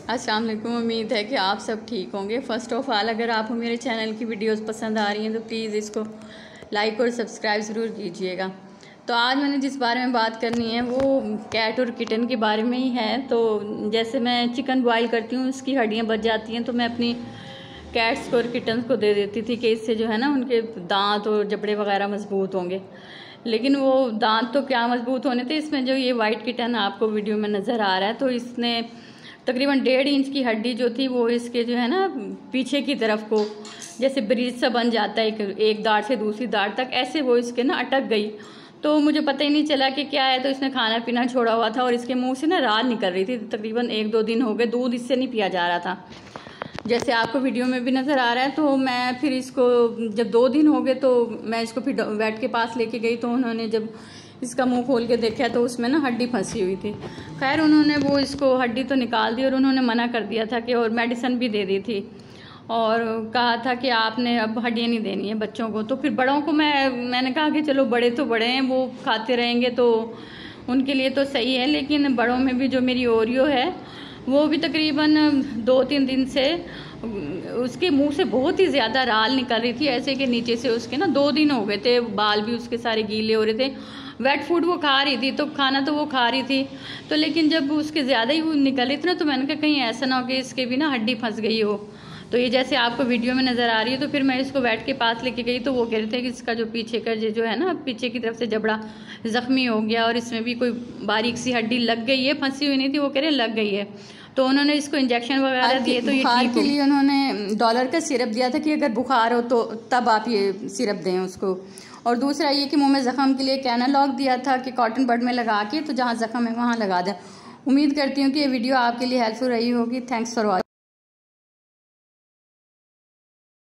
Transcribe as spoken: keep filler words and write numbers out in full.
अस्सलाम वालेकुम। उम्मीद है कि आप सब ठीक होंगे। फ़र्स्ट ऑफ़ ऑल, अगर आपको मेरे चैनल की वीडियोस पसंद आ रही हैं तो प्लीज़ इसको लाइक और सब्सक्राइब ज़रूर कीजिएगा। तो आज मैंने जिस बारे में बात करनी है वो कैट और किटन के बारे में ही है। तो जैसे मैं चिकन बॉयल करती हूँ, उसकी हड्डियाँ बच जाती हैं, तो मैं अपनी कैट्स को और किटन्स को दे देती थी कि इससे जो है ना उनके दांत और जबड़े वगैरह मजबूत होंगे। लेकिन वो दांत तो क्या मजबूत होने थे, इसमें जो ये वाइट किटन आपको वीडियो में नज़र आ रहा है, तो इसने तकरीबन डेढ़ इंच की हड्डी जो थी वो इसके जो है ना पीछे की तरफ को जैसे ब्रिज सा बन जाता है, एक, एक दाढ़ से दूसरी दाढ़ तक, ऐसे वो इसके ना अटक गई। तो मुझे पता ही नहीं चला कि क्या है। तो इसने खाना पीना छोड़ा हुआ था और इसके मुंह से ना राल निकल रही थी। तकरीबन एक दो दिन हो गए, दूध इससे नहीं पिया जा रहा था, जैसे आपको वीडियो में भी नज़र आ रहा है। तो मैं फिर इसको जब दो दिन हो गए तो मैं इसको फिर वेट के पास लेके गई। तो उन्होंने जब इसका मुंह खोल के देखा तो उसमें ना हड्डी फंसी हुई थी। खैर उन्होंने वो इसको हड्डी तो निकाल दी और उन्होंने मना कर दिया था कि, और मेडिसिन भी दे दी थी और कहा था कि आपने अब हड्डियाँ नहीं देनी है बच्चों को। तो फिर बड़ों को मैं मैंने कहा कि चलो बड़े तो बड़े हैं, वो खाते रहेंगे तो उनके लिए तो सही है। लेकिन बड़ों में भी जो मेरी ओरियो है वो भी तकरीबन दो तीन दिन से उसके मुंह से बहुत ही ज़्यादा राल निकल रही थी, ऐसे कि नीचे से उसके ना दो दिन हो गए थे, बाल भी उसके सारे गीले हो रहे थे। वेट फूड वो खा रही थी, तो खाना तो वो खा रही थी, तो लेकिन जब उसके ज़्यादा ही वो निकल रही थी ना, तो मैंने कहा कहीं ऐसा ना हो कि इसके भी ना हड्डी फंस गई हो। तो ये जैसे आपको वीडियो में नज़र आ रही है। तो फिर मैं इसको वेट के पास लेके गई तो वो कह रहे थे कि इसका जो पीछे का जो है ना पीछे की तरफ से जबड़ा ज़ख्मी हो गया और इसमें भी कोई बारीक सी हड्डी लग गई है, फंसी हुई नहीं थी, वो कह रहे लग गई है। तो उन्होंने इसको इंजेक्शन वगैरह दिए। तो ये बुखार के लिए उन्होंने डॉलर का सिरप दिया था कि अगर बुखार हो तो तब आप ये सिरप दें उसको। और दूसरा ये कि मुंह में ज़ख़म के लिए कैनालॉग दिया था कि कॉटन बड में लगा के तो जहाँ ज़ख़म है वहाँ लगा दें। उम्मीद करती हूँ कि ये वीडियो आपके लिए हेल्पफुल रही होगी। Thanks for watching.